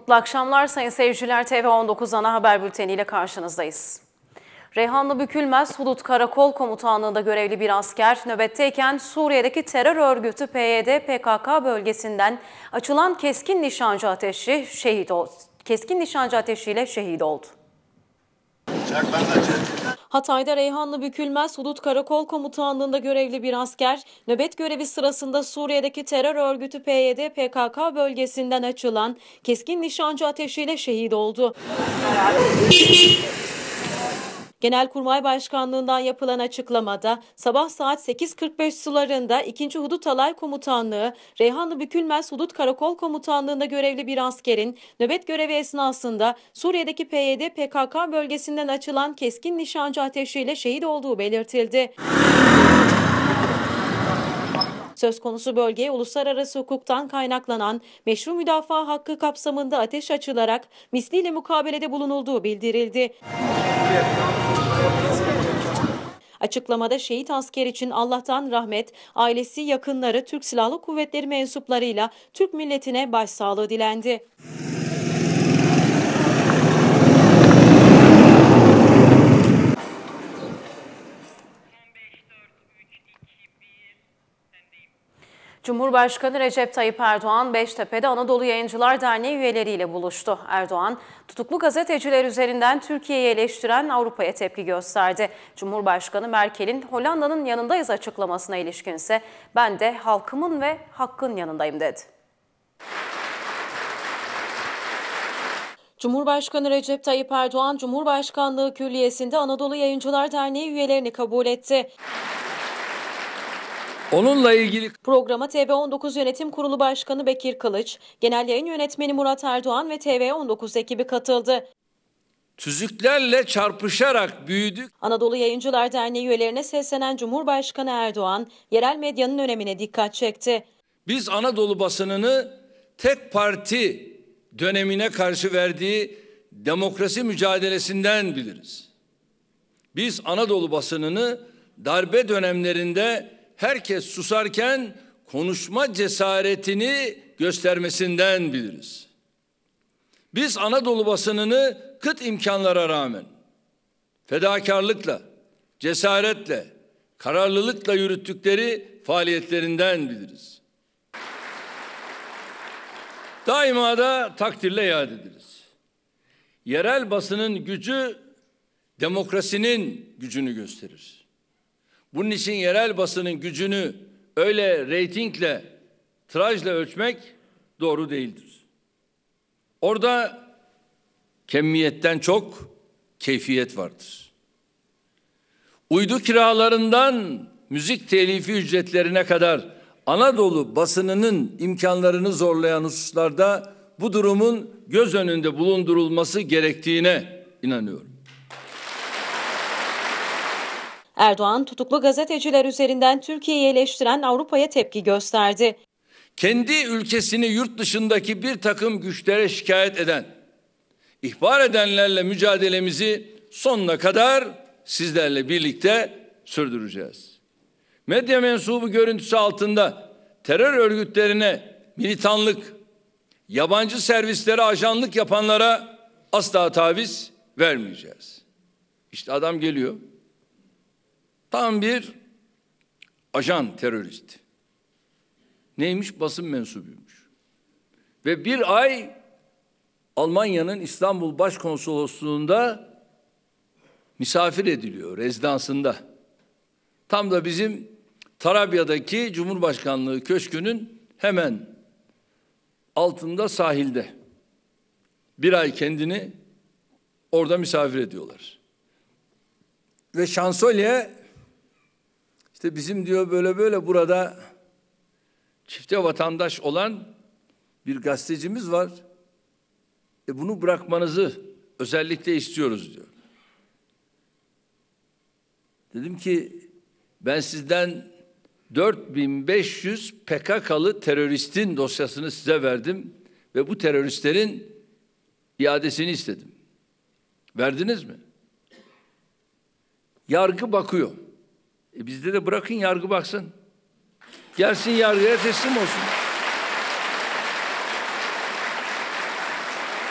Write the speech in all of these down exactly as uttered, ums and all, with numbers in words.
Mutlu akşamlar sayın seyirciler. T V on dokuz ana haber bülteniyle karşınızdayız. Reyhanlı Bükülmez Hudut Karakol Komutanlığı'nda görevli bir asker nöbetteyken Suriye'deki terör örgütü P Y D P K K bölgesinden açılan keskin nişancı ateşi şehit oldu. Keskin nişancı ateşiyle şehit oldu. Hatay'da Reyhanlı Bükülmez Hudut Karakol Komutanlığı'nda görevli bir asker, nöbet görevi sırasında Suriye'deki terör örgütü P Y D P K K bölgesinden açılan keskin nişancı ateşiyle şehit oldu. Genelkurmay Başkanlığı'ndan yapılan açıklamada sabah saat sekiz kırk beş sularında ikinci. Hudut Alay Komutanlığı, Reyhanlı Bükülmez Hudut Karakol Komutanlığı'nda görevli bir askerin nöbet görevi esnasında Suriye'deki P Y D P K K bölgesinden açılan keskin nişancı ateşiyle şehit olduğu belirtildi. Söz konusu bölgeye uluslararası hukuktan kaynaklanan meşru müdafaa hakkı kapsamında ateş açılarak misliyle mukabelede bulunulduğu bildirildi. Açıklamada şehit asker için Allah'tan rahmet, ailesi, yakınları, Türk Silahlı Kuvvetleri mensuplarıyla Türk milletine başsağlığı dilendi. Cumhurbaşkanı Recep Tayyip Erdoğan, Beştepe'de Anadolu Yayıncılar Derneği üyeleriyle buluştu. Erdoğan, tutuklu gazeteciler üzerinden Türkiye'yi eleştiren Avrupa'ya tepki gösterdi. Cumhurbaşkanı Merkel'in Hollanda'nın yanındayız açıklamasına ilişkinse ben de halkımın ve hakkın yanındayım dedi. Cumhurbaşkanı Recep Tayyip Erdoğan, Cumhurbaşkanlığı Külliyesi'nde Anadolu Yayıncılar Derneği üyelerini kabul etti. Onunla ilgili programa T V on dokuz Yönetim Kurulu Başkanı Bekir Kılıç, Genel Yayın Yönetmeni Murat Erdoğan ve T V on dokuz ekibi katıldı. Tüzüklerle çarpışarak büyüdük. Anadolu Yayıncılar Derneği üyelerine seslenen Cumhurbaşkanı Erdoğan, yerel medyanın önemine dikkat çekti. Biz Anadolu basınını tek parti dönemine karşı verdiği demokrasi mücadelesinden biliriz. Biz Anadolu basınını darbe dönemlerinde herkes susarken konuşma cesaretini göstermesinden biliriz. Biz Anadolu basınını kıt imkanlara rağmen fedakarlıkla, cesaretle, kararlılıkla yürüttükleri faaliyetlerinden biliriz. Daima da takdirle yad ederiz. Yerel basının gücü demokrasinin gücünü gösterir. Bunun için yerel basının gücünü öyle reytingle, tirajla ölçmek doğru değildir. Orada kemiyetten çok keyfiyet vardır. Uydu kiralarından müzik telifi ücretlerine kadar Anadolu basınının imkanlarını zorlayan hususlarda bu durumun göz önünde bulundurulması gerektiğine inanıyorum. Erdoğan, tutuklu gazeteciler üzerinden Türkiye'yi eleştiren Avrupa'ya tepki gösterdi. Kendi ülkesini yurt dışındaki bir takım güçlere şikayet eden, ihbar edenlerle mücadelemizi sonuna kadar sizlerle birlikte sürdüreceğiz. Medya mensubu görüntüsü altında terör örgütlerine militanlık, yabancı servislere ajanlık yapanlara asla taviz vermeyeceğiz. İşte adam geliyor. Tam bir ajan terörist. Neymiş? Basın mensubuymuş. Ve bir ay Almanya'nın İstanbul Başkonsolosluğu'nda misafir ediliyor, rezidansında. Tam da bizim Tarabya'daki Cumhurbaşkanlığı Köşkü'nün hemen altında sahilde. Bir ay kendini orada misafir ediyorlar. Ve şansölye işte bizim diyor böyle böyle burada çifte vatandaş olan bir gazetecimiz var. E bunu bırakmanızı özellikle istiyoruz diyor. Dedim ki ben sizden dört bin beş yüz P K K'lı teröristin dosyasını size verdim ve bu teröristlerin iadesini istedim. Verdiniz mi? Yargı bakıyor. E bizde de bırakın yargı baksın. Gelsin yargıya teslim olsun.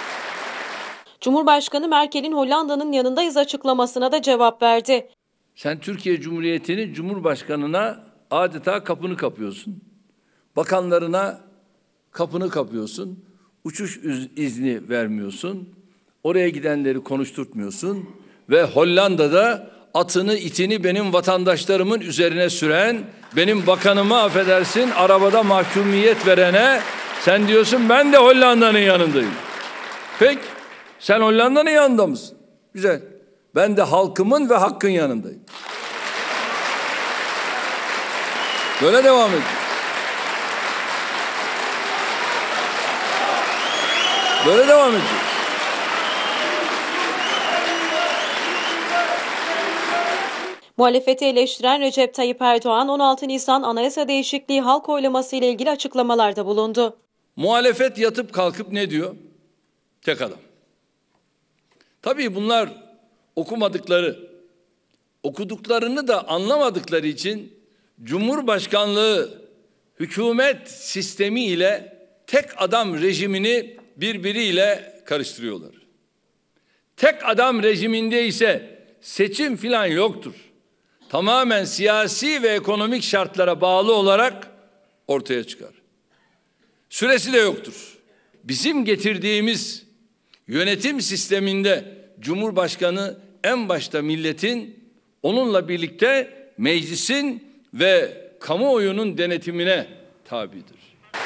Cumhurbaşkanı Merkel'in Hollanda'nın yanındayız açıklamasına da cevap verdi. Sen Türkiye Cumhuriyeti'nin Cumhurbaşkanı'na adeta kapını kapıyorsun. Bakanlarına kapını kapıyorsun. Uçuş izni vermiyorsun. Oraya gidenleri konuşturtmuyorsun. Ve Hollanda'da atını itini benim vatandaşlarımın üzerine süren, benim bakanıma affedersin arabada mahkumiyet verene sen diyorsun ben de Hollanda'nın yanındayım. Peki sen Hollanda'nın yanında mısın? Güzel. Ben de halkımın ve hakkın yanındayım. Böyle devam edin. Böyle devam edeceğiz. Muhalefeti eleştiren Recep Tayyip Erdoğan on altı Nisan Anayasa Değişikliği halk oylaması ile ilgili açıklamalarda bulundu. Muhalefet yatıp kalkıp ne diyor? Tek adam. Tabii bunlar okumadıkları, okuduklarını da anlamadıkları için Cumhurbaşkanlığı hükümet sistemi ile tek adam rejimini birbiriyle karıştırıyorlar. Tek adam rejiminde ise seçim filan yoktur. Tamamen siyasi ve ekonomik şartlara bağlı olarak ortaya çıkar. Süresi de yoktur. Bizim getirdiğimiz yönetim sisteminde Cumhurbaşkanı en başta milletin, onunla birlikte meclisin ve kamuoyunun denetimine tabidir.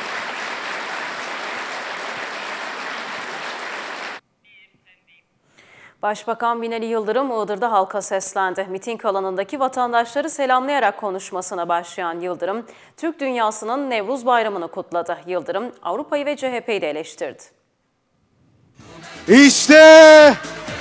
Başbakan Binali Yıldırım Iğdır'da halka seslendi. Miting alanındaki vatandaşları selamlayarak konuşmasına başlayan Yıldırım, Türk dünyasının Nevruz Bayramı'nı kutladı. Yıldırım, Avrupa'yı ve C H P'yi de eleştirdi. İşte!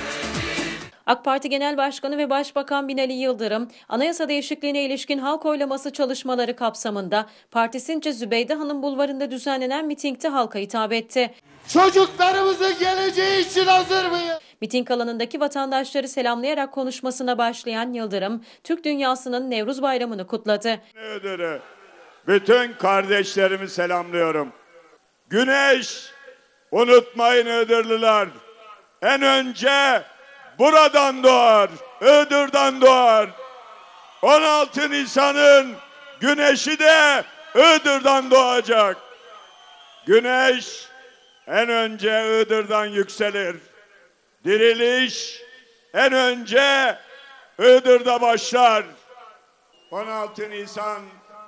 AK Parti Genel Başkanı ve Başbakan Binali Yıldırım, anayasa değişikliğine ilişkin halk oylaması çalışmaları kapsamında partisince Zübeyde Hanım Bulvarı'nda düzenlenen mitingde halka hitap etti. Çocuklarımızın geleceği için hazır mıyız? Miting alanındaki vatandaşları selamlayarak konuşmasına başlayan Yıldırım, Türk dünyasının Nevruz Bayramı'nı kutladı. Iğdır'ı, bütün kardeşlerimi selamlıyorum. Güneş, unutmayın Iğdırlılar, en önce buradan doğar, Iğdır'dan doğar. on altı Nisan'ın güneşi de Iğdır'dan doğacak. Güneş en önce Iğdır'dan yükselir. Diriliş en önce Iğdır'da başlar. on altı Nisan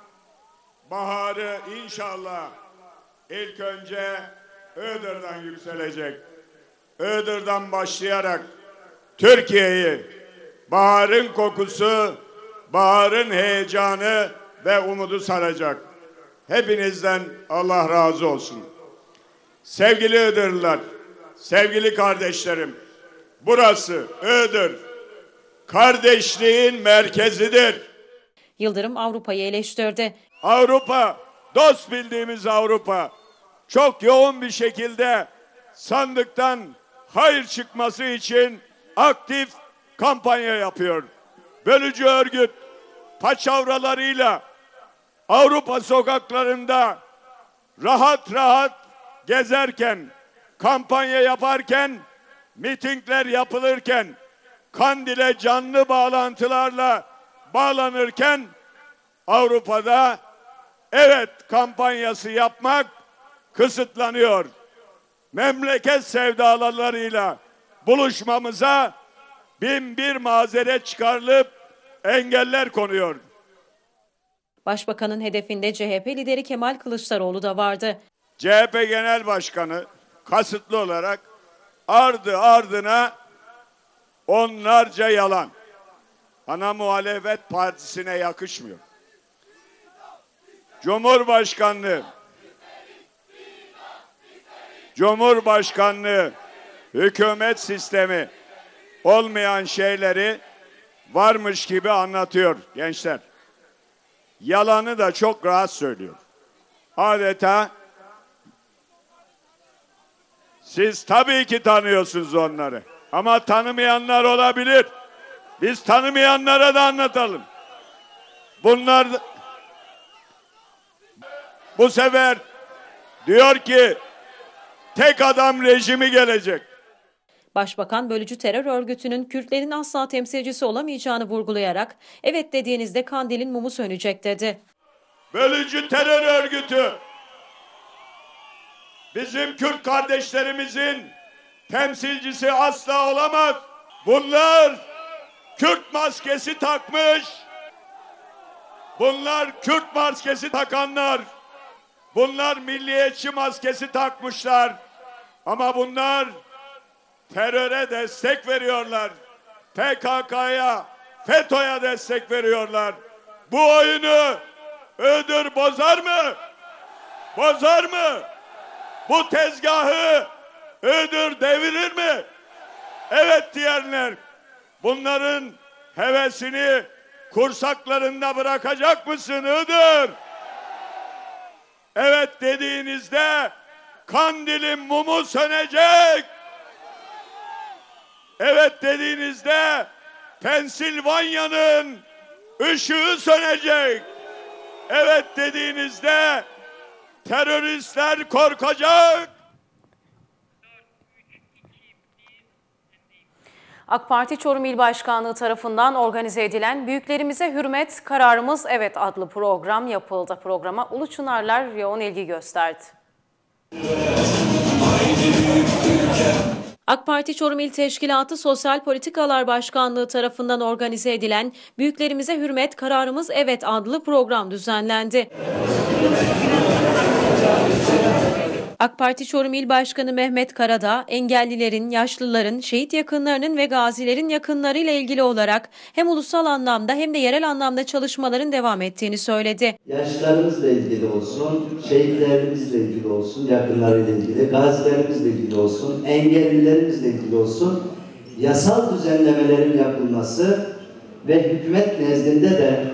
baharı inşallah ilk önce Iğdır'dan yükselecek. Iğdır'dan başlayarak Türkiye'yi baharın kokusu, baharın heyecanı ve umudu saracak. Hepinizden Allah razı olsun. Sevgili Iğdırlılar, sevgili kardeşlerim, burası Iğdır, kardeşliğin merkezidir. Yıldırım Avrupa'yı eleştirdi. Avrupa, dost bildiğimiz Avrupa, çok yoğun bir şekilde sandıktan hayır çıkması için aktif kampanya yapıyor. Bölücü örgüt paçavralarıyla Avrupa sokaklarında rahat rahat gezerken, kampanya yaparken, mitingler yapılırken, Kandil'e canlı bağlantılarla bağlanırken Avrupa'da evet kampanyası yapmak kısıtlanıyor. Memleket sevdalarıyla buluşmamıza bin bir mazeret çıkarılıp engeller konuyor. Başbakanın hedefinde C H P lideri Kemal Kılıçdaroğlu da vardı. C H P Genel Başkanı kasıtlı olarak ardı ardına onlarca yalan. Ana muhalefet partisine yakışmıyor. Cumhurbaşkanlığı, Cumhurbaşkanlığı, hükümet sistemi olmayan şeyleri varmış gibi anlatıyor gençler. Yalanı da çok rahat söylüyor. Adeta siz tabii ki tanıyorsunuz onları. Ama tanımayanlar olabilir. Biz tanımayanlara da anlatalım. Bunlar bu sefer diyor ki tek adam rejimi gelecek. Başbakan bölücü terör örgütünün Kürtlerin asla temsilcisi olamayacağını vurgulayarak evet dediğinizde Kandil'in mumu sönecek dedi. Bölücü terör örgütü bizim Kürt kardeşlerimizin temsilcisi asla olamaz. Bunlar Kürt maskesi takmış. Bunlar Kürt maskesi takanlar. Bunlar milliyetçi maskesi takmışlar. Ama bunlar teröre destek veriyorlar. P K K'ya, FETÖ'ye destek veriyorlar. Bu oyunu Iğdır bozar mı? Bozar mı? Bu tezgahı Iğdır devirir mi? Evet diyenler, bunların hevesini kursaklarında bırakacak mısın Iğdır? Evet dediğinizde Kandil'in mumu sönecek. Evet dediğinizde Pensilvanya'nın ışığı sönecek. Evet dediğinizde teröristler korkacak. AK Parti Çorum İl Başkanlığı tarafından organize edilen Büyüklerimize Hürmet, Kararımız Evet adlı program yapıldı. Programa Ulu Çınarlar yoğun ilgi gösterdi. AK Parti Çorum İl Teşkilatı Sosyal Politikalar Başkanlığı tarafından organize edilen Büyüklerimize Hürmet, Kararımız Evet adlı program düzenlendi. AK Parti Çorum İl Başkanı Mehmet Karadağ, engellilerin, yaşlıların, şehit yakınlarının ve gazilerin yakınlarıyla ilgili olarak hem ulusal anlamda hem de yerel anlamda çalışmaların devam ettiğini söyledi. Yaşlılarımızla ilgili olsun, şehitlerimizle ilgili olsun, yakınlarıyla ilgili, gazilerimizle ilgili olsun, engellilerimizle ilgili olsun, yasal düzenlemelerin yapılması ve hükümet nezdinde de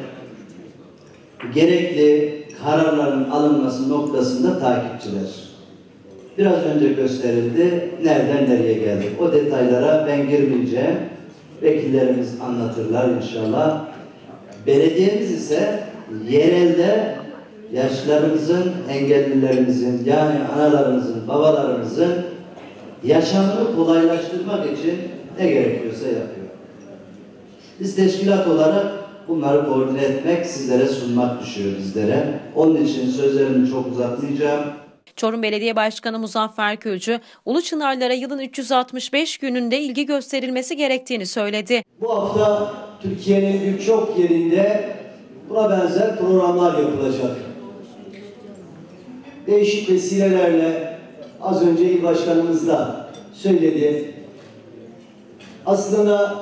gerekli kararların alınması noktasında takipçiler. Biraz önce gösterildi, nereden nereye geldik. O detaylara ben girmeyeceğim. Vekillerimiz anlatırlar inşallah. Belediyemiz ise yerelde yaşlılarımızın, engellilerimizin, yani analarımızın, babalarımızın yaşamını kolaylaştırmak için ne gerekiyorsa yapıyor. Biz teşkilat olarak bunları koordine etmek, sizlere sunmak düşüyor bizlere. Onun için sözlerimi çok uzatmayacağım. Çorum Belediye Başkanı Muzaffer Külcü, Ulu Çınarlara yılın üç yüz altmış beş gününde ilgi gösterilmesi gerektiğini söyledi. Bu hafta Türkiye'nin birçok yerinde buna benzer programlar yapılacak. Değişik vesilelerle az önce İl Başkanımız da söyledi. Aslında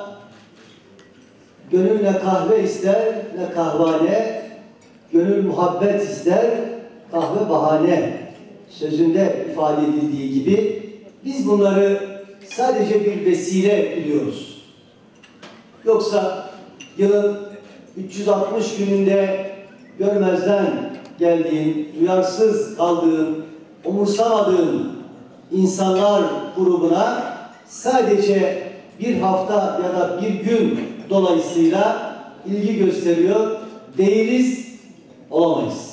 gönül ne kahve ister ne kahvane, gönül muhabbet ister kahve bahane sözünde ifade edildiği gibi biz bunları sadece bir vesile biliyoruz. Yoksa yılın üç yüz altmış gününde görmezden geldiğin, duyarsız kaldığın, umursamadığın insanlar grubuna sadece bir hafta ya da bir gün dolayısıyla ilgi gösteriyor değiliz, olamayız.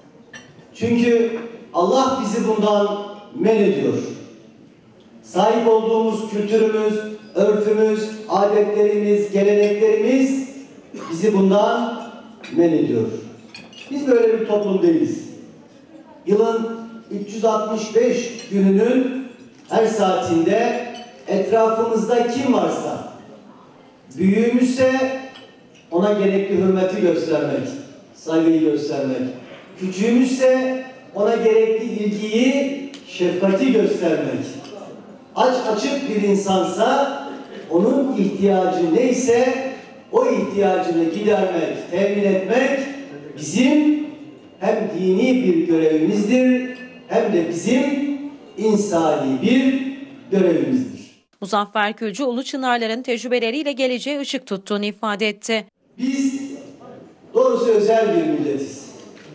Çünkü Allah bizi bundan men ediyor. Sahip olduğumuz kültürümüz, örfümüz, adetlerimiz, geleneklerimiz bizi bundan men ediyor. Biz böyle bir toplum değiliz. Yılın üç yüz altmış beş gününün her saatinde etrafımızda kim varsa, büyüğümüzse ona gerekli hürmeti göstermek, saygıyı göstermek, küçüğümüzse ona gerekli ilgiyi, şefkati göstermek. Aç açık bir insansa onun ihtiyacı neyse o ihtiyacını gidermek, temin etmek bizim hem dini bir görevimizdir hem de bizim insani bir görevimizdir. Muzaffer Külcü, Ulu Çınarların tecrübeleriyle geleceğe ışık tuttuğunu ifade etti. Biz doğrusu özel bir milletiz.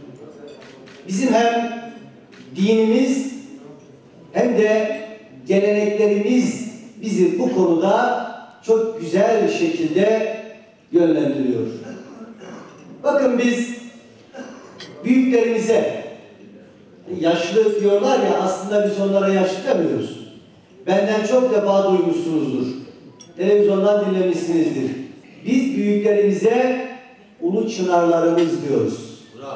Bizim hem dinimiz hem de geleneklerimiz bizi bu konuda çok güzel şekilde yönlendiriyor. Bakın biz büyüklerimize, yaşlı diyorlar ya, aslında biz onlara yaşlı demiyoruz. benden çok defa duymuşsunuzdur. Televizyondan dinlemişsinizdir. Biz büyüklerimize ulu çınarlarımız diyoruz. Bravo.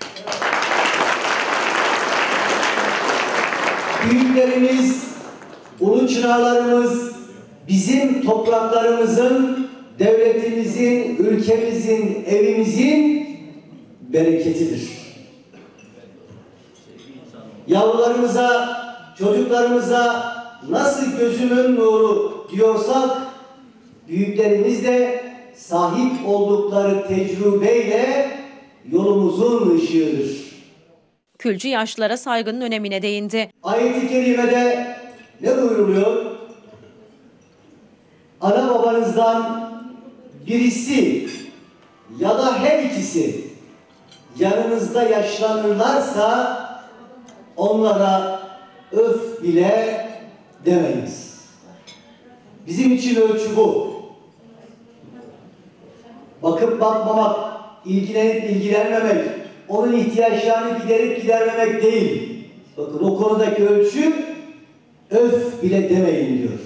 Büyüklerimiz, ulu çınarlarımız bizim topraklarımızın, devletimizin, ülkemizin, evimizin bereketidir. Yavrularımıza, çocuklarımıza nasıl gözümün nuru diyorsak, büyüklerimiz de sahip oldukları tecrübeyle yolumuzun ışığıdır. Külcü yaşlılara saygının önemine değindi. Ayet-i kerimede ne buyuruluyor? Ana babanızdan birisi ya da her ikisi yanınızda yaşlanırlarsa onlara öf bile demeyiz. Bizim için ölçü bu. Bakıp bakmamak, ilgilenip ilgilenmemek, onun ihtiyaçlarını giderip gidermemek değil. Bakın o konudaki ölçü öf bile demeyin diyor.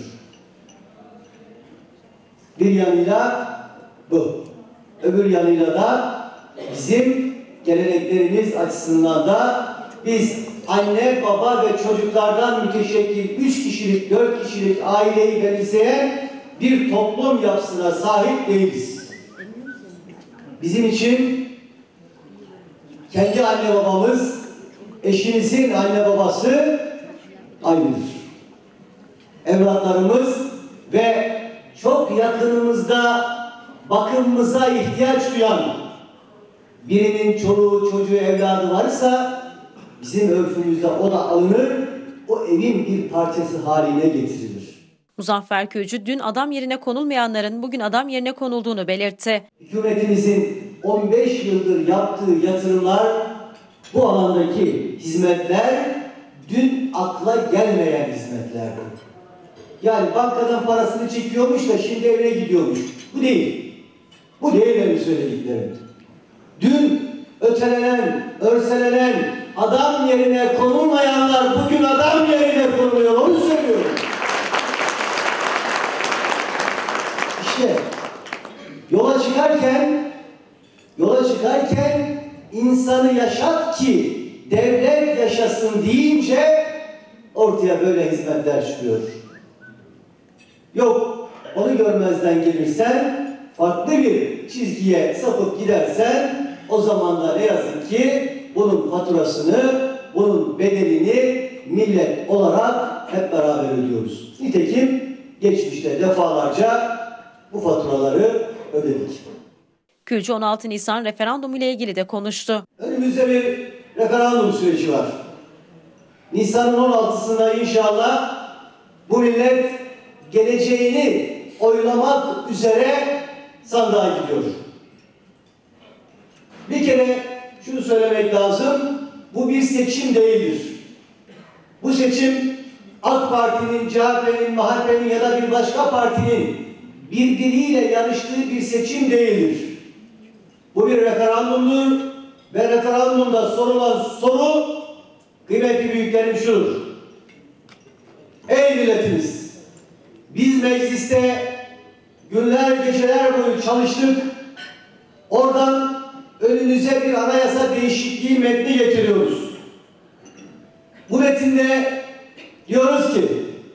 Bir yanıyla bu. Öbür yanıyla da bizim geleneklerimiz açısından da biz anne, baba ve çocuklardan müteşekkil üç kişilik, dört kişilik aileyi benimseyen bir toplum yapısına sahip değiliz. Bizim için kendi anne babamız, eşinizin anne babası aynıdır. Evlatlarımız ve çok yakınımızda bakımımıza ihtiyaç duyan birinin çoluğu, çocuğu, evladı varsa bizim örfümüzde o da alınır, o evin bir parçası haline getirilir. Muzaffer Külcü dün adam yerine konulmayanların bugün adam yerine konulduğunu belirtti. Hükümetimizin on beş yıldır yaptığı yatırımlar, bu alandaki hizmetler dün akla gelmeyen hizmetlerdi. Yani bankadan parasını çekiyormuş da şimdi evine gidiyormuş. Bu değil. Bu değil benim söylediklerim. Dün ötelenen, örselenen, adam yerine konulmayanlar bugün adam yerine konuluyor. Onu söylüyorum. İşte yola çıkarken yola çıkarken insanı yaşat ki devlet yaşasın deyince ortaya böyle hizmetler çıkıyor. Yok, onu görmezden gelirsen, farklı bir çizgiye sapıp gidersen, o zaman da ne yazık ki bunun faturasını, bunun bedelini millet olarak hep beraber ödüyoruz. Nitekim geçmişte defalarca bu faturaları ödedik. Külcü on altı Nisan referandumu ile ilgili de konuştu. Önümüzde bir referandum süreci var. Nisan'ın on altısında inşallah bu millet geleceğini oylamak üzere sandığa gidiyor. Bir kere şunu söylemek lazım, bu bir seçim değildir. Bu seçim AK Parti'nin, C H P'nin, M H P'nin ya da bir başka partinin birbiriyle yarıştığı bir seçim değildir. Bu bir referandumdur ve referandumda sorulan soru, kıymetli büyüklerim, şudur. Ey milletimiz, biz mecliste günler geceler boyu çalıştık, oradan önünüze bir anayasa değişikliği metni getiriyoruz. Bu metinde diyoruz ki,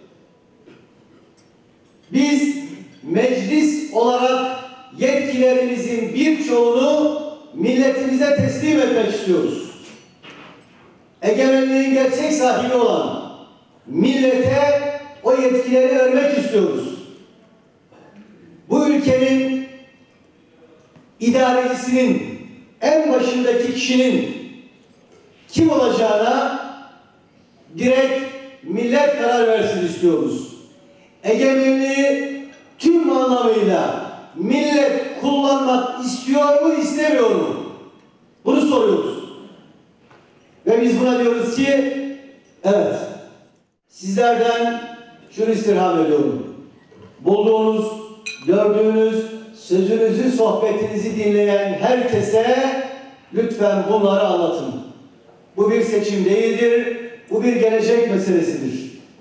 biz meclis olarak yetkilerimizin birçoğunu milletimize teslim etmek istiyoruz. Egemenliğin gerçek sahibi olan millete o yetkileri vermek istiyoruz. Bu ülkenin idarecisinin, en başındaki kişinin kim olacağına direkt millet karar versin istiyoruz. Egemenliği tüm anlamıyla millet kullanmak istiyor mu, istemiyor mu? Bunu soruyoruz. Ve biz buna diyoruz ki, evet, sizlerden şunu istirham ediyorum. Bulduğunuz, gördüğünüz, sözünüzü, sohbetinizi dinleyen herkese lütfen bunları anlatın. Bu bir seçim değildir, bu bir gelecek meselesidir.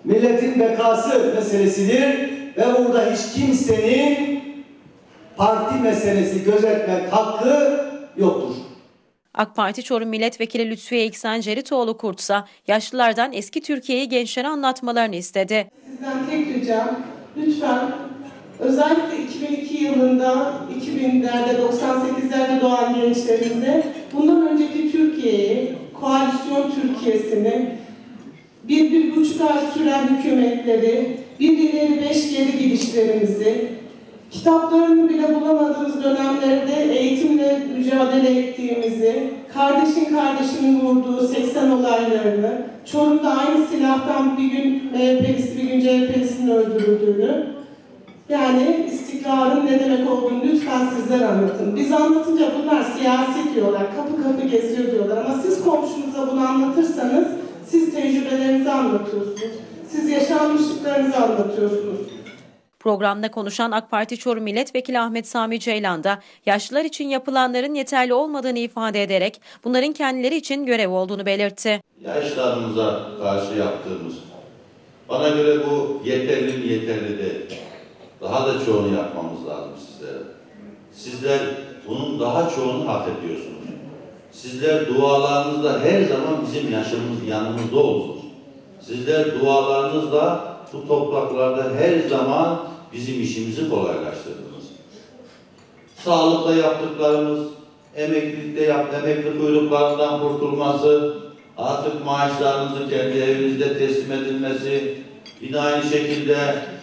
milletin bekası meselesidir ve burada hiç kimsenin parti meselesi gözetmek hakkı yoktur. AK Parti Çorum Milletvekili Lütfiye İksen Ceritoğlu Kurtsa, yaşlılardan eski Türkiye'yi gençlere anlatmalarını istedi. Sizden tek ricam, lütfen özellikle iki bin iki yılında, iki binlerde, doksan sekizlerde doğan gençlerimize bundan önceki Türkiye'yi, koalisyon Türkiye'sini, bir, bir buçuk ay süren hükümetleri, bir ileri beş geri gidişlerimizi, kitaplarını bile bulamadığımız dönemlerde eğitimle mücadele ettiğimizi, kardeşin kardeşinin vurduğu seksen olaylarını, Çorum'da aynı silahtan bir gün M H P'lisi bir gün C H P'lisinin öldürüldüğünü, yani istikrarın ne demek olduğunu lütfen sizler anlatın. Biz anlatınca bunlar siyasi diyorlar, kapı kapı geziyor diyorlar ama siz komşunuza bunu anlatırsanız siz tecrübelerinizi anlatıyorsunuz, siz yaşanmışlıklarınızı anlatıyorsunuz. Programda konuşan AK Parti Çorum Milletvekili Ahmet Sami Ceylan da yaşlılar için yapılanların yeterli olmadığını ifade ederek bunların kendileri için görev olduğunu belirtti. Yaşlarımıza karşı yaptığımız, bana göre bu yeterli mi yeterli değil. Daha da çoğunu yapmamız lazım sizlere. Sizler bunun daha çoğunu hak ediyorsunuz. Sizler dualarınızda her zaman bizim yaşımız yanımızda olsun. Sizler dualarınızla bu topraklarda her zaman bizim işimizi kolaylaştırdınız. Sağlıkla yaptıklarımız, emeklilikte yap, emekli kuyruklarından kurtulması, artık maaşlarınızın kendi evinizde teslim edilmesi, yine aynı şekilde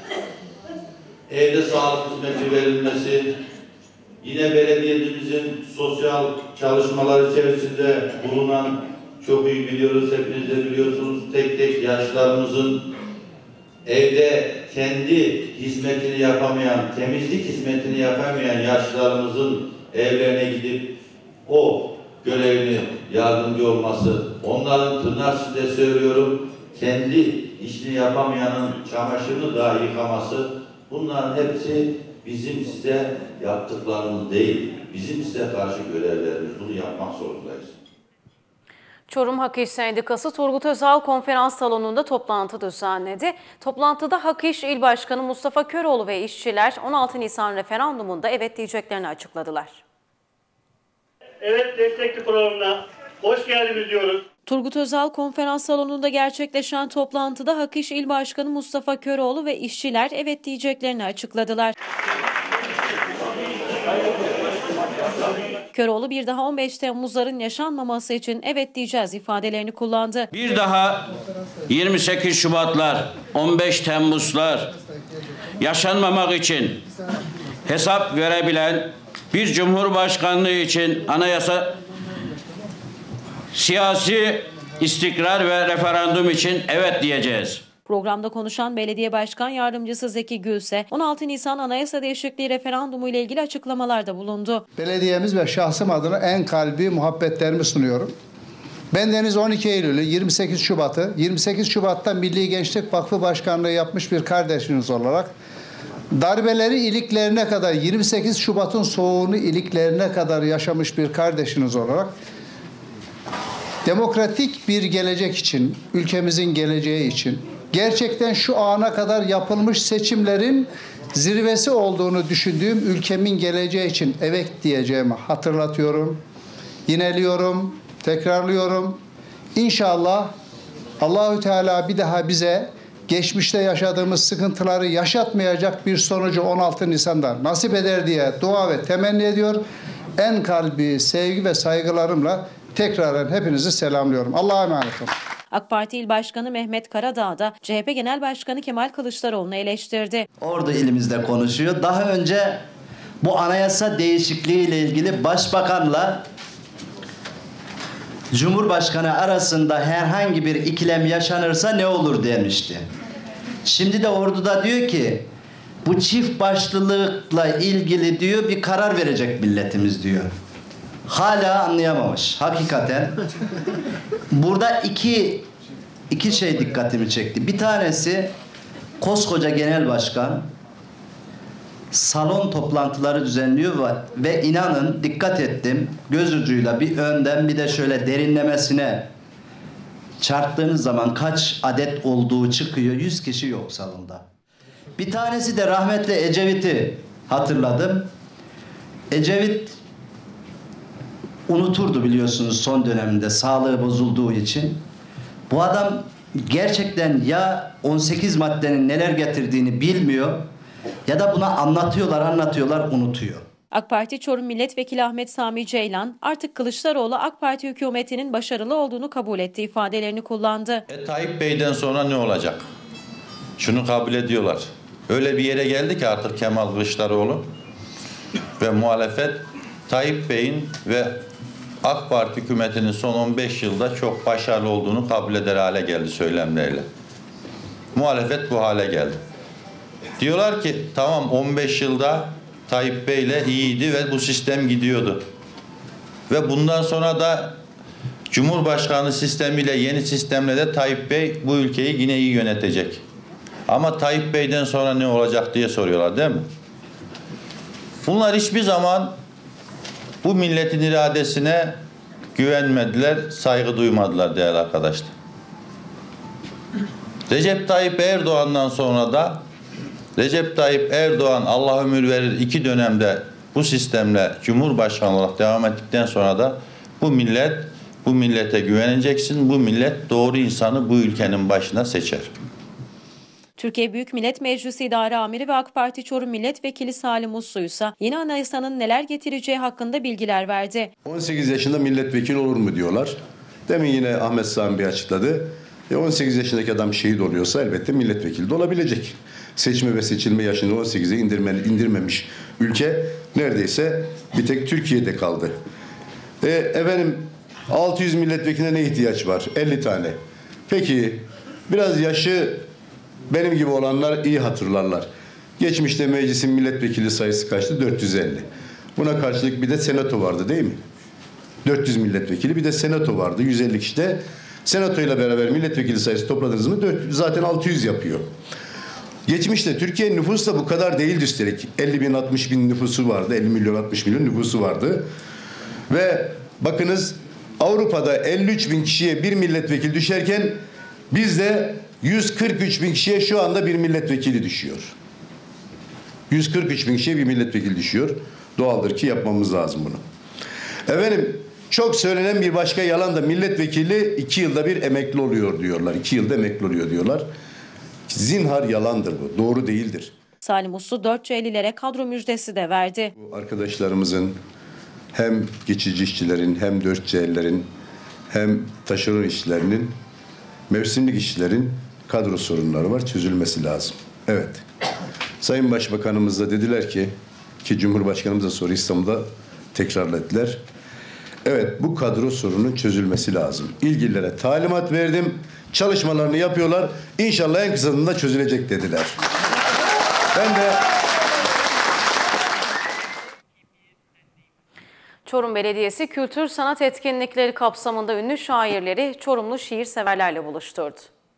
evde sağlık hizmeti verilmesi, yine belediyemizin sosyal çalışmalar içerisinde bulunan, çok iyi biliyoruz, hepiniz de biliyorsunuz, tek tek yaşlarımızın evde kendi hizmetini yapamayan, temizlik hizmetini yapamayan yaşlarımızın evlerine gidip o görevini yardımcı olması, onların tırnak içinde söylüyorum, kendi işini yapamayanın çamaşırını dahi yıkaması, bunların hepsi bizim size yaptıklarımız değil, bizim size karşı görevlerimiz. Bunu yapmak zorundayız. Çorum Hak İş Sendikası Turgut Özal konferans salonunda toplantı düzenledi. Toplantıda Hak İş İl Başkanı Mustafa Köroğlu ve işçiler on altı Nisan referandumunda evet diyeceklerini açıkladılar. Evet destekli programına hoş geldiniz diyoruz. Turgut Özal konferans salonunda gerçekleşen toplantıda Hak İş İl Başkanı Mustafa Köroğlu ve işçiler evet diyeceklerini açıkladılar. Köroğlu bir daha on beş Temmuzların yaşanmaması için evet diyeceğiz ifadelerini kullandı. Bir daha yirmi sekiz Şubatlar, on beş Temmuzlar yaşanmamak için hesap verebilen bir Cumhurbaşkanlığı için anayasa, siyasi istikrar ve referandum için evet diyeceğiz. Programda konuşan Belediye Başkan Yardımcısı Zeki Gülse, on altı Nisan Anayasa Değişikliği referandumu ile ilgili açıklamalarda bulundu. Belediyemiz ve şahsım adına en kalbi muhabbetlerimi sunuyorum. Bendeniz on iki Eylül'ü, yirmi sekiz Şubat'ı, yirmi sekiz Şubat'ta Milli Gençlik Vakfı Başkanlığı yapmış bir kardeşiniz olarak, darbeleri iliklerine kadar, yirmi sekiz Şubat'ın soğuğunu iliklerine kadar yaşamış bir kardeşiniz olarak, demokratik bir gelecek için, ülkemizin geleceği için, gerçekten şu ana kadar yapılmış seçimlerin zirvesi olduğunu düşündüğüm ülkemin geleceği için evet diyeceğimi hatırlatıyorum, yineliyorum, tekrarlıyorum. İnşallah Allahü Teala bir daha bize geçmişte yaşadığımız sıkıntıları yaşatmayacak bir sonucu on altı Nisan'da nasip eder diye dua ve temenni ediyor. En kalbi sevgi ve saygılarımla tekraren hepinizi selamlıyorum. Allah'a emanet olun. AK Parti İl Başkanı Mehmet Karadağ da C H P Genel Başkanı Kemal Kılıçdaroğlu'nu eleştirdi. Ordu ilimizde konuşuyor. Daha önce bu anayasa değişikliği ile ilgili Başbakanla Cumhurbaşkanı arasında herhangi bir ikilem yaşanırsa ne olur demişti. Şimdi de Ordu'da diyor ki bu çift başlılıkla ilgili diyor bir karar verecek milletimiz diyor. Hala anlayamamış hakikaten. Burada iki iki şey dikkatimi çekti. Bir tanesi koskoca genel başkan salon toplantıları düzenliyor ve, ve inanın dikkat ettim göz ucuyla bir önden bir de şöyle derinlemesine çarptığınız zaman kaç adet olduğu çıkıyor. yüz kişi yok salonda. Bir tanesi de rahmetli Ecevit'i hatırladım. Ecevit unuturdu biliyorsunuz son döneminde sağlığı bozulduğu için. Bu adam gerçekten ya on sekiz maddenin neler getirdiğini bilmiyor ya da buna anlatıyorlar anlatıyorlar unutuyor. AK Parti Çorum Milletvekili Ahmet Sami Ceylan artık Kılıçdaroğlu AK Parti hükümetinin başarılı olduğunu kabul etti ifadelerini kullandı. E, Tayyip Bey'den sonra ne olacak? Şunu kabul ediyorlar. Öyle bir yere geldi ki artık Kemal Kılıçdaroğlu ve muhalefet Tayyip Bey'in ve AK Parti hükümetinin son on beş yılda çok başarılı olduğunu kabul eder hale geldi söylemleriyle. Muhalefet bu hale geldi. Diyorlar ki tamam on beş yılda Tayyip Bey'le iyiydi ve bu sistem gidiyordu. Ve bundan sonra da Cumhurbaşkanı sistemiyle yeni sistemle de Tayyip Bey bu ülkeyi yine iyi yönetecek. Ama Tayyip Bey'den sonra ne olacak diye soruyorlar değil mi? Bunlar hiçbir zaman bu milletin iradesine güvenmediler, saygı duymadılar değerli arkadaşlar. Recep Tayyip Erdoğan'dan sonra da Recep Tayyip Erdoğan Allah ömür verir iki dönemde bu sistemle Cumhurbaşkanı olarak devam ettikten sonra da bu millet, bu millete güveneceksin, bu millet doğru insanı bu ülkenin başına seçer. Türkiye Büyük Millet Meclisi İdare Amiri ve AK Parti Çorum Milletvekili Salim Uslu ise yeni anayasanın neler getireceği hakkında bilgiler verdi. on sekiz yaşında milletvekili olur mu diyorlar. Demin yine Ahmet Sami Bey açıkladı. E on sekiz yaşındaki adam şehit oluyorsa elbette milletvekili de olabilecek. Seçme ve seçilme yaşını on sekize indirme, indirmemiş ülke neredeyse bir tek Türkiye'de kaldı. E, efendim altı yüz milletvekiline ne ihtiyaç var? elli tane. Peki biraz yaşı benim gibi olanlar iyi hatırlarlar. Geçmişte meclisin milletvekili sayısı kaçtı? dört yüz elli. Buna karşılık bir de senato vardı değil mi? dört yüz milletvekili bir de senato vardı. yüz elli kişi de senato ile beraber milletvekili sayısı topladınız mı zaten altı yüz yapıyor. Geçmişte Türkiye'nin nüfusu da bu kadar değildi üstelik. elli bin altmış bin nüfusu vardı. elli milyon altmış milyon nüfusu vardı. Ve bakınız Avrupa'da elli üç bin kişiye bir milletvekili düşerken bizde yüz kırk üç bin kişiye şu anda bir milletvekili düşüyor. yüz kırk üç bin kişiye bir milletvekili düşüyor. Doğaldır ki yapmamız lazım bunu. Efendim çok söylenen bir başka yalan da milletvekili iki yılda bir emekli oluyor diyorlar. İki yılda emekli oluyor diyorlar. Zinhar yalandır bu. Doğru değildir. Salim Uslu dört C'lilere kadro müjdesi de verdi. Bu arkadaşlarımızın hem geçici işçilerin hem dört C'lilerin hem taşeron işçilerinin mevsimlik işçilerin kadro sorunları var. Çözülmesi lazım. Evet. Sayın Başbakanımız da dediler ki ki Cumhurbaşkanımız da sonra İstanbul'da tekrarladılar. Evet bu kadro sorunun çözülmesi lazım. İlgililere talimat verdim. Çalışmalarını yapıyorlar. İnşallah en kısa zamanda çözülecek dediler. Ben de Çorum Belediyesi kültür sanat etkinlikleri kapsamında ünlü şairleri Çorumlu şiir severlerle buluşturdu.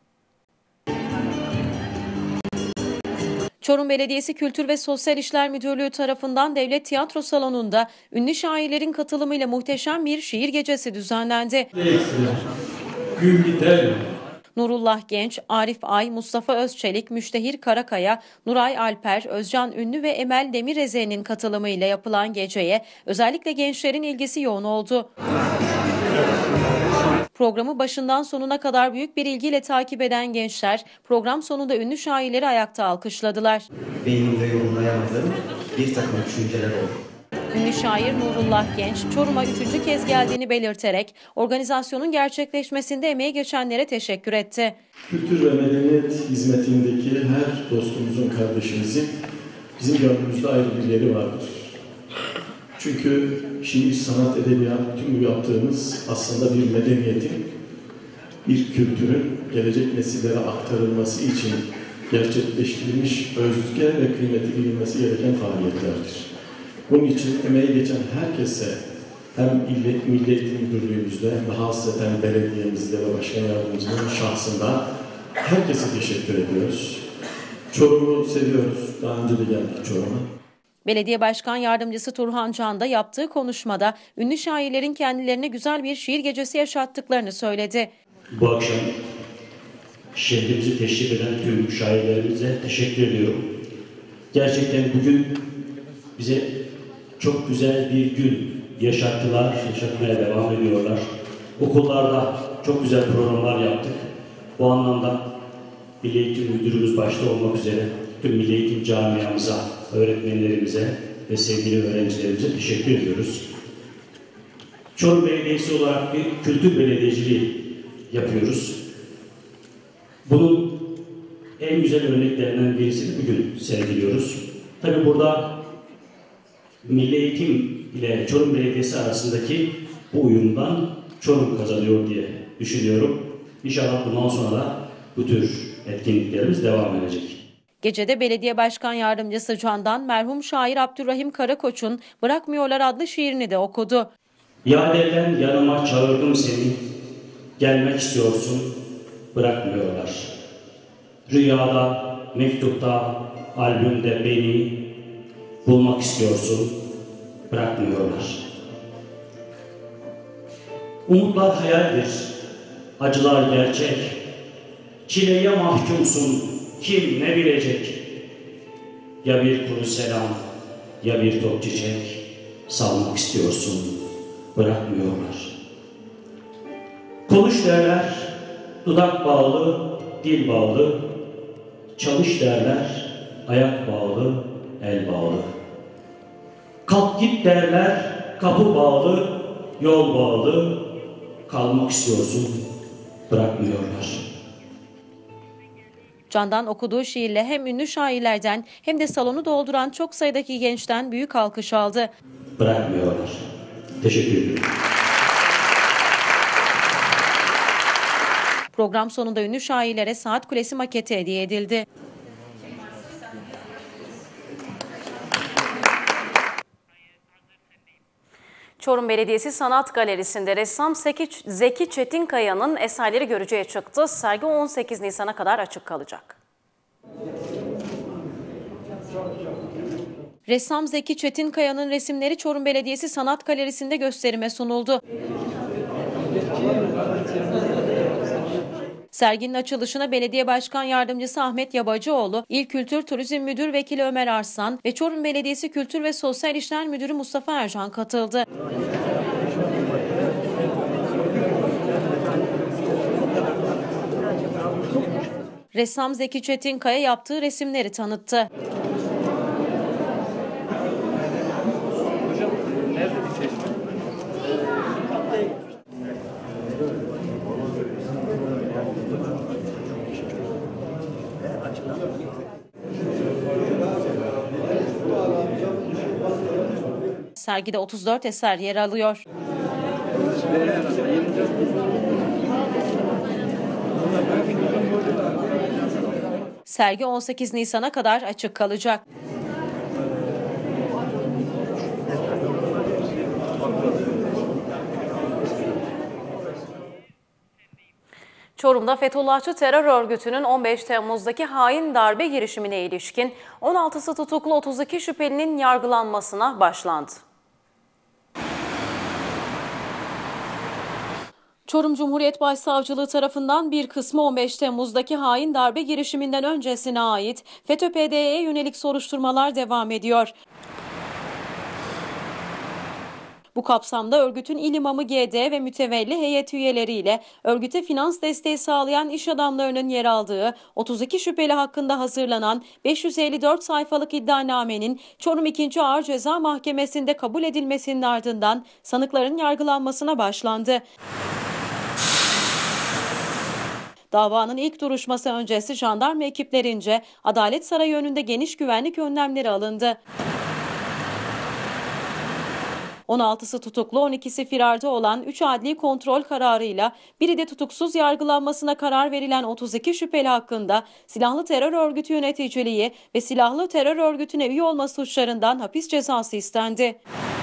Çorum Belediyesi Kültür ve Sosyal İşler Müdürlüğü tarafından Devlet Tiyatro Salonu'nda ünlü şairlerin katılımıyla muhteşem bir şiir gecesi düzenlendi. Nurullah Genç, Arif Ay, Mustafa Özçelik, Müştehir Karakaya, Nuray Alper, Özcan Ünlü ve Emel Demireze'nin katılımıyla yapılan geceye özellikle gençlerin ilgisi yoğun oldu. Programı başından sonuna kadar büyük bir ilgiyle takip eden gençler program sonunda ünlü şairleri ayakta alkışladılar. Beynimde yorumlayamadığım bir takım düşünceler oldu. Ünlü şair Nurullah Genç, Çorum'a üçüncü kez geldiğini belirterek organizasyonun gerçekleşmesinde emeği geçenlere teşekkür etti. Kültür ve medeniyet hizmetindeki her dostumuzun, kardeşimizin bizim gönlümüzde ayrı bir yeri vardır. Çünkü şiir, sanat, edebiyat, tüm bu yaptığımız aslında bir medeniyetin, bir kültürün gelecek nesillere aktarılması için gerçekleştirilmiş özgür ve kıymeti bilinmesi gereken faaliyetlerdir. Bunun için emeği geçen herkese hem Milli, Milli Eğitim Müdürlüğümüzde hem de hasreten belediyemizde ve başkan yardımcımızın şahsında herkese teşekkür ediyoruz. Çorum'u seviyoruz. Daha önce de geldik Çorum'a. Belediye Başkan Yardımcısı Turhan Can da yaptığı konuşmada ünlü şairlerin kendilerine güzel bir şiir gecesi yaşattıklarını söyledi. bu akşam şehrimizi teşrif eden tüm şairlerimize teşekkür ediyorum. Gerçekten bugün bize çok güzel bir gün yaşattılar, yaşatmaya devam ediyorlar. Okullarda çok güzel programlar yaptık. Bu anlamda Milli Eğitim Müdürümüz başta olmak üzere tüm Milli Eğitim camiamıza, öğretmenlerimize ve sevgili öğrencilerimize teşekkür ediyoruz. Çorum Belediyesi olarak bir kültür belediyeciliği yapıyoruz. Bunun en güzel örneklerinden birisini bugün sergiliyoruz. Tabii burada Milli Eğitim ile Çorum Belediyesi arasındaki bu uyumdan Çorum kazanıyor diye düşünüyorum. İnşallah bundan sonra da bu tür etkinliklerimiz devam edecek. Gecede belediye başkan yardımcısı Candan, merhum şair Abdurrahim Karakoç'un Bırakmıyorlar adlı şiirini de okudu. Yaderden yanıma çağırdım seni, gelmek istiyorsun, bırakmıyorlar. Rüyada, mektupta, albümde beni bulmak istiyorsun, bırakmıyorlar. Umutlar hayaldir, acılar gerçek. Çileye mahkumsun, kim ne bilecek? Ya bir kuru selam, ya bir top çiçek, salmak istiyorsun, bırakmıyorlar. Konuş derler, dudak bağlı, dil bağlı. Çalış derler, ayak bağlı, el bağlı. Kalk git derler, kapı bağlı, yol bağlı. Kalmak istiyorsun, bırakmıyorlar. Candan okuduğu şiirle hem ünlü şairlerden hem de salonu dolduran çok sayıdaki gençten büyük alkış aldı. Bırakmıyorlar. Teşekkür ederim. Program sonunda ünlü şairlere Saat Kulesi maketi hediye edildi. Çorum Belediyesi Sanat Galerisi'nde ressam Zeki Çetinkaya'nın eserleri görücüye çıktı. Sergi on sekiz Nisan'a kadar açık kalacak. Ressam Zeki Çetinkaya'nın resimleri Çorum Belediyesi Sanat Galerisi'nde gösterime sunuldu. Serginin açılışına Belediye Başkan Yardımcısı Ahmet Yabacıoğlu, İl Kültür Turizm Müdür Vekili Ömer Arslan ve Çorum Belediyesi Kültür ve Sosyal İşler Müdürü Mustafa Ercan katıldı. Ressam Zeki Çetinkaya yaptığı resimleri tanıttı. Sergide otuz dört eser yer alıyor. Sergi on sekiz Nisan'a kadar açık kalacak. Çorum'da Fethullahçı terör örgütünün on beş Temmuz'daki hain darbe girişimine ilişkin on altısı tutuklu otuz iki şüphelinin yargılanmasına başlandı. Çorum Cumhuriyet Başsavcılığı tarafından bir kısmı on beş Temmuz'daki hain darbe girişiminden öncesine ait FETÖ-P D Y'ye yönelik soruşturmalar devam ediyor. Bu kapsamda örgütün İl İmamı G D ve mütevelli heyet üyeleriyle örgüte finans desteği sağlayan iş adamlarının yer aldığı otuz iki şüpheli hakkında hazırlanan beş yüz elli dört sayfalık iddianamenin Çorum ikinci Ağır Ceza Mahkemesi'nde kabul edilmesinin ardından sanıkların yargılanmasına başlandı. Davanın ilk duruşması öncesi jandarma ekiplerince Adalet Sarayı önünde geniş güvenlik önlemleri alındı. on altısı tutuklu, on ikisi firarda olan üç adli kontrol kararıyla biri de tutuksuz yargılanmasına karar verilen otuz iki şüpheli hakkında silahlı terör örgütü yöneticiliği ve silahlı terör örgütüne üye olma suçlarından hapis cezası istendi.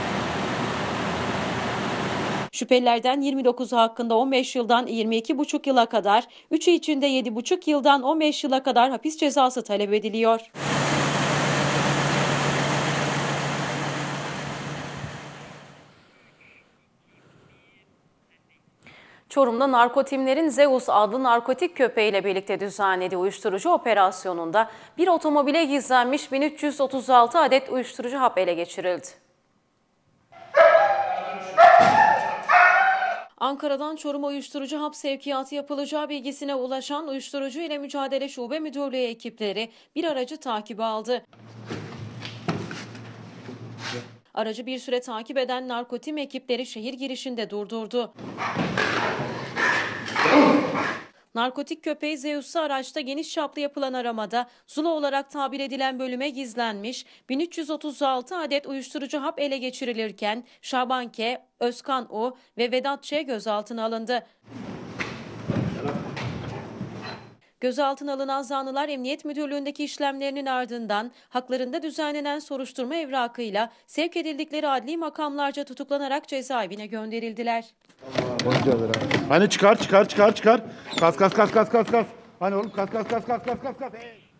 Şüphelilerden yirmi dokuzu hakkında on beş yıldan yirmi iki buçuk yıla kadar, üçü içinde yedi buçuk yıldan on beş yıla kadar hapis cezası talep ediliyor. Çorum'da narkotimlerin Zeus adlı narkotik köpeğiyle birlikte düzenlediği uyuşturucu operasyonunda bir otomobile gizlenmiş bin üç yüz otuz altı adet uyuşturucu hap ele geçirildi. Ankara'dan Çorum'a uyuşturucu hap sevkiyatı yapılacağı bilgisine ulaşan Uyuşturucu ile Mücadele Şube Müdürlüğü ekipleri bir aracı takibe aldı. Aracı bir süre takip eden narkotim ekipleri şehir girişinde durdurdu. Narkotik köpeği Zeus'u araçta geniş çaplı yapılan aramada Zula olarak tabir edilen bölüme gizlenmiş bin üç yüz otuz altı adet uyuşturucu hap ele geçirilirken Şaban K, Özkan U ve Vedat Ç gözaltına alındı. Gözaltına alınan zanlılar Emniyet Müdürlüğü'ndeki işlemlerinin ardından haklarında düzenlenen soruşturma evrakıyla sevk edildikleri adli makamlarca tutuklanarak cezaevine gönderildiler. Hani çıkar çıkar çıkar çıkar. Kas kas kas kas kas kas. Hani oğlum kas kas kas kas kas kas kas.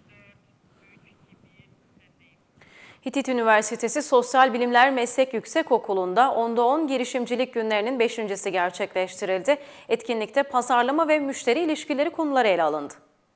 Hitit Üniversitesi Sosyal Bilimler Meslek Yüksekokulu'nda onda on girişimcilik günlerinin beşincisi gerçekleştirildi. Etkinlikte pazarlama ve müşteri ilişkileri konuları ele alındı.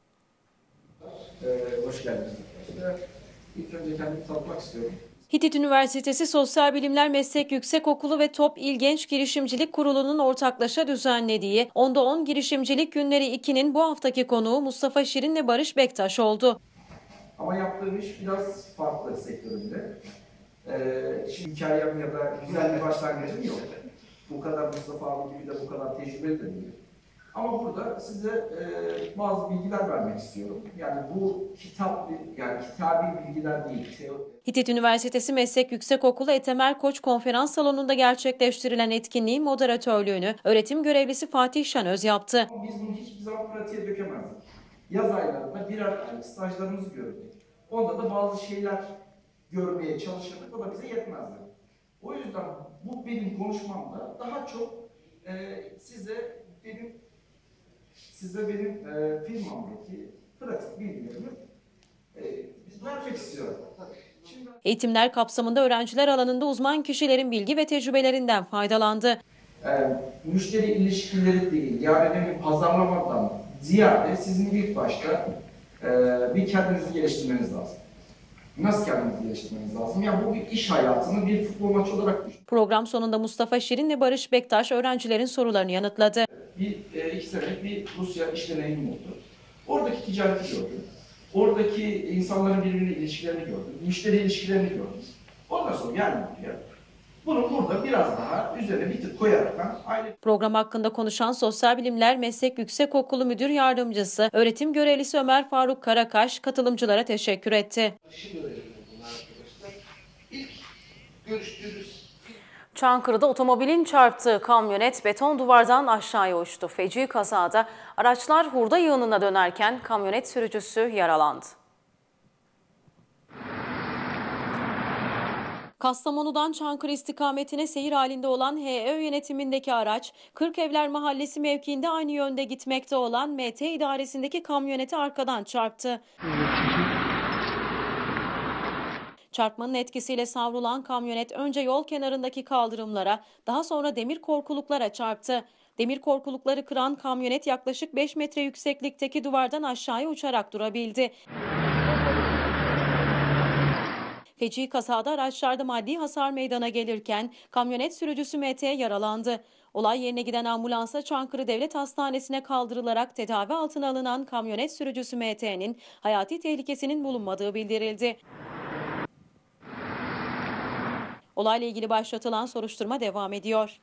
Ee, hoş geldiniz. İlk önce kendimi tanıtmak istiyorum. Hitit Üniversitesi Sosyal Bilimler Meslek Yüksekokulu ve Top İl Genç Girişimcilik Kurulu'nun ortaklaşa düzenlediği onda on Girişimcilik Günleri iki'nin bu haftaki konuğu Mustafa Şirin ve Barış Bektaş oldu. Ama yaptığım iş biraz farklı sektöründe. Ee, şimdi hikayem ya da güzel bir başlangıcım yok. Bu kadar Mustafa abi gibi de bu kadar tecrübeli de değil. Ama burada size e, bazı bilgiler vermek istiyorum. Yani bu kitap, yani kitabi bilgiler değil. Hitit Üniversitesi Meslek Yüksekokulu Etemer Koç Konferans Salonu'nda gerçekleştirilen etkinliğin moderatörlüğünü öğretim görevlisi Fatih Şenöz yaptı. Biz bunu hiçbir zaman pratiğe dökemezdik. Yaz aylarında birer aylık stajlarımızı gördük. Onda da bazı şeyler görmeye çalışırdık, o da bize yetmezdi. O yüzden bu benim konuşmamda daha çok e, size benim size benim e, firmamdaki pratik bilgilerimi e, vermek istiyorum. Şimdi... Eğitimler kapsamında öğrenciler alanında uzman kişilerin bilgi ve tecrübelerinden faydalandı. E, müşteri ilişkileri değil, yani ne bir pazarlamadan ziyade sizin ilk başta e, bir kendinizi geliştirmeniz lazım. Nasıl kendinizi geliştirmeniz lazım? Yani bu bir iş hayatını bir futbol maçı olarak düşünün. Program sonunda Mustafa Şirin ve Barış Bektaş öğrencilerin sorularını yanıtladı. Bir e, iki senelik bir Rusya iş deneyimim oldu. Oradaki ticareti gördüm. Oradaki insanların birbirine ilişkilerini gördüm. Müşteri ilişkilerini gördüm. Ondan sonra yani bunu burada biraz daha üzerine bir tık koyarak aile... Program hakkında konuşan Sosyal Bilimler Meslek Yüksekokulu Müdür Yardımcısı, öğretim görevlisi Ömer Faruk Karakaş katılımcılara teşekkür etti. İlk görüştüğümüz Çankırı'da otomobilin çarptığı kamyonet beton duvardan aşağıya uçtu. Feci kazada araçlar hurda yığınına dönerken kamyonet sürücüsü yaralandı. Kastamonu'dan Çankırı istikametine seyir halinde olan H Ö yönetimindeki araç, Kırkevler Mahallesi mevkiinde aynı yönde gitmekte olan M T idaresindeki kamyoneti arkadan çarptı. Çarpmanın etkisiyle savrulan kamyonet önce yol kenarındaki kaldırımlara, daha sonra demir korkuluklara çarptı. Demir korkulukları kıran kamyonet yaklaşık beş metre yükseklikteki duvardan aşağıya uçarak durabildi. Feci kazada araçlarda maddi hasar meydana gelirken kamyonet sürücüsü M T yaralandı. Olay yerine giden ambulansa Çankırı Devlet Hastanesi'ne kaldırılarak tedavi altına alınan kamyonet sürücüsü M T'nin hayati tehlikesinin bulunmadığı bildirildi. Olayla ilgili başlatılan soruşturma devam ediyor.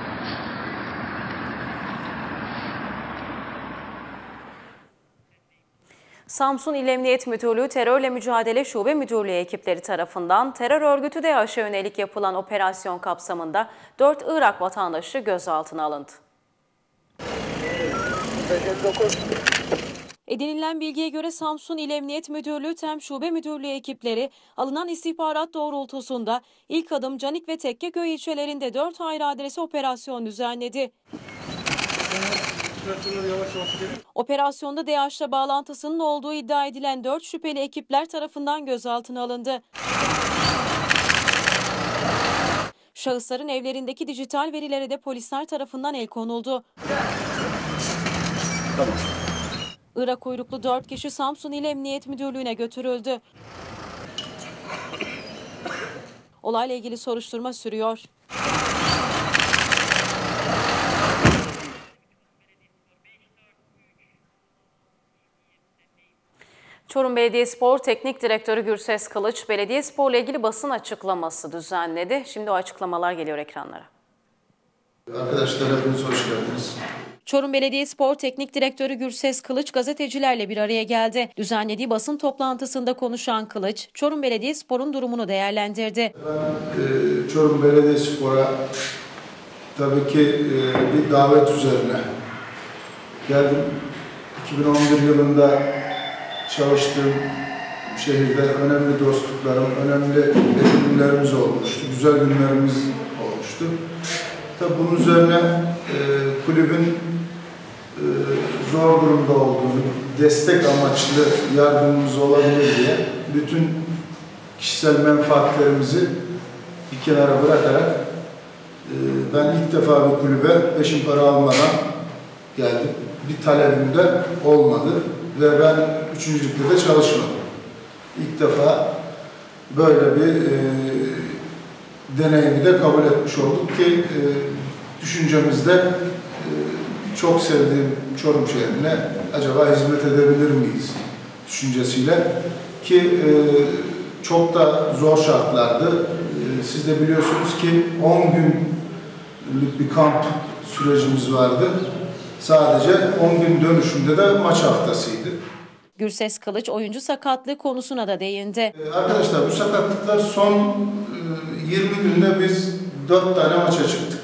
Samsun İl Emniyet Müdürlüğü Terörle Mücadele Şube Müdürlüğü ekipleri tarafından terör örgütü DAEŞ'e yönelik yapılan operasyon kapsamında dört Irak vatandaşı gözaltına alındı. Edinilen bilgiye göre Samsun İl Emniyet Müdürlüğü Tem Şube Müdürlüğü ekipleri alınan istihbarat doğrultusunda ilk adım Canik ve Tekkeköy ilçelerinde dört ayrı adrese operasyon düzenledi. Operasyonda DAEŞ'le bağlantısının olduğu iddia edilen dört şüpheli ekipler tarafından gözaltına alındı. Şahısların evlerindeki dijital verilere de polisler tarafından el konuldu. Tamam. Irak uyruklu dört kişi Samsun İl Emniyet Müdürlüğü'ne götürüldü. Olayla ilgili soruşturma sürüyor. Çorum Belediyespor Teknik Direktörü Gürses Kılıç, Belediyespor'la ilgili basın açıklaması düzenledi. Şimdi o açıklamalar geliyor ekranlara. Arkadaşlar hepiniz hoş geldiniz. Çorum Belediyespor Teknik Direktörü Gürses Kılıç gazetecilerle bir araya geldi. Düzenlediği basın toplantısında konuşan Kılıç, Çorum Belediyespor'un durumunu değerlendirdi. Ben e, Çorum Belediyespor'a tabii ki e, bir davet üzerine geldim. iki bin on bir yılında çalıştığım şehirde önemli dostluklarım, önemli edinimlerimiz olmuştu, güzel günlerimiz olmuştu. Tabii bunun üzerine e, kulübün e, zor durumda olduğunu, destek amaçlı yardımımız olabilir diye bütün kişisel menfaatlerimizi bir kenara bırakarak e, ben ilk defa bir kulübe peşin para almadan geldim. Bir talebim de olmadı ve ben üçüncü ligde de çalışmadım. İlk defa böyle bir e, deneyimi de kabul etmiş olduk ki e, düşüncemizde e, çok sevdiğim Çorum şehrine acaba hizmet edebilir miyiz düşüncesiyle ki e, çok da zor şartlardı. E, siz de biliyorsunuz ki on günlük bir kamp sürecimiz vardı. Sadece on gün dönüşünde de maç haftasıydı. Gürses Kılıç oyuncu sakatlığı konusuna da değindi. Ee, arkadaşlar bu sakatlıklar son e, yirmi günde biz dört tane maça çıktık.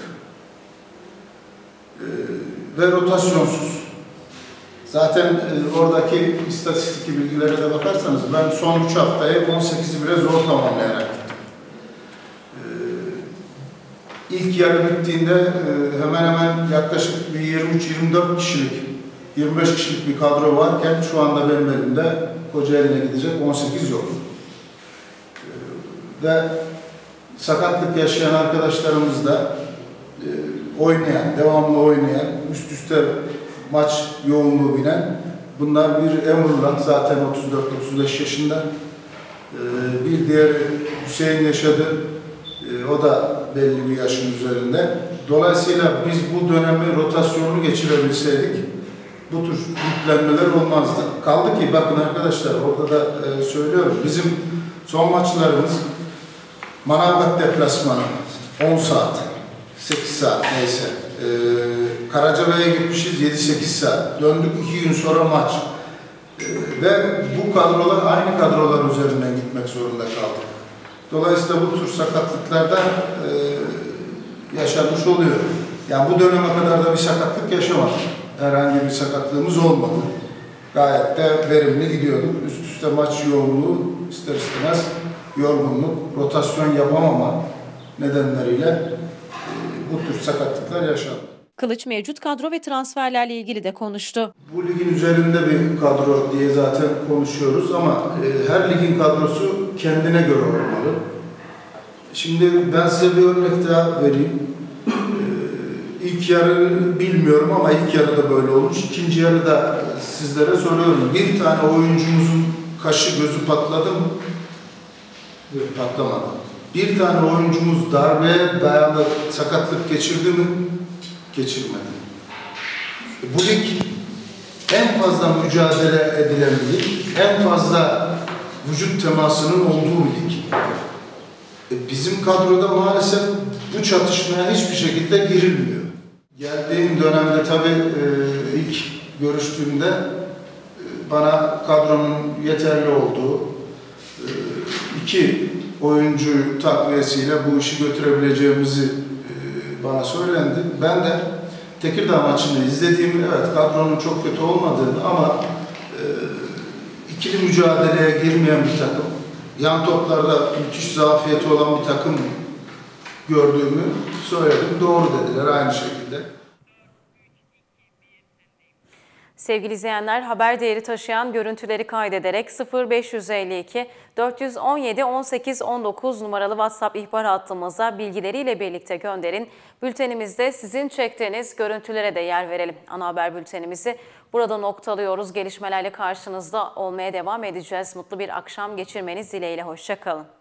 E, ve rotasyonsuz. Zaten e, oradaki istatistik bilgilere de bakarsanız ben son üç haftayı on sekizi bile zor tamamlayarak gittim. E, ilk yarı bittiğinde e, hemen hemen yaklaşık bir yirmi üç yirmi dört kişilik yirmi beş kişilik bir kadro varken şu anda benim elimde Kocaeli'ne gidecek on sekiz yok. Ee, ve sakatlık yaşayan arkadaşlarımız da e, oynayan, devamlı oynayan, üst üste maç yoğunluğu binen, bunlar bir Emrullah zaten otuz dört otuz beş yaşında, ee, bir diğer Hüseyin yaşadı, ee, o da belli bir yaşın üzerinde. Dolayısıyla biz bu dönemi rotasyonlu geçirebilseydik bu tür yüklenmeler olmazdı. Kaldı ki bakın arkadaşlar orada da e, söylüyorum bizim son maçlarımız Manavgat deplasmanı on saat, sekiz saat neyse. E, Karacabey'e gitmişiz yedi sekiz saat. Döndük iki gün sonra maç. E, ve bu kadrolar aynı kadrolar üzerinden gitmek zorunda kaldık. Dolayısıyla bu tür sakatlıklarda e, yaşanmış oluyor. Yani bu döneme kadar da bir sakatlık yaşamadık. Herhangi bir sakatlığımız olmadı. Gayet de verimli gidiyorduk. Üst üste maç yoğunluğu ister istemez yorgunluk, rotasyon yapamama nedenleriyle e, bu tür sakatlıklar yaşandı. Kılıç mevcut kadro ve transferlerle ilgili de konuştu. Bu ligin üzerinde bir kadro diye zaten konuşuyoruz ama e, her ligin kadrosu kendine göre olmalı. Şimdi ben size bir örnek daha vereyim. İlk yarı bilmiyorum ama ilk yarıda böyle olmuş. İkinci yarıda sizlere soruyorum. Bir tane oyuncumuzun kaşı gözü patladı mı? Patlamadı. Bir tane oyuncumuz darbeye dayalı sakatlık geçirdi mi? Geçirmedi. Bu lig en fazla mücadele edilen bir lig, en fazla vücut temasının olduğu bir lig. Bizim kadroda maalesef bu çatışmaya hiçbir şekilde girilmiyor. Geldiğim dönemde tabii e, ilk görüştüğümde e, bana kadronun yeterli olduğu e, iki oyuncu takviyesiyle bu işi götürebileceğimizi e, bana söylendi. Ben de Tekirdağ maçını izlediğim, evet kadronun çok kötü olmadığını ama e, ikili mücadeleye girmeyen bir takım, yan toplarda müthiş zafiyeti olan bir takım gördüğümü söyledim. Doğru dediler aynı şekilde. Sevgili izleyenler, haber değeri taşıyan görüntüleri kaydederek sıfır beş yüz elli iki dört yüz on yedi on sekiz on dokuz numaralı WhatsApp ihbar hattımıza bilgileriyle birlikte gönderin. Bültenimizde sizin çektiğiniz görüntülere de yer verelim. Ana haber bültenimizi burada noktalıyoruz. Gelişmelerle karşınızda olmaya devam edeceğiz. Mutlu bir akşam geçirmeniz dileğiyle. Hoşça kalın.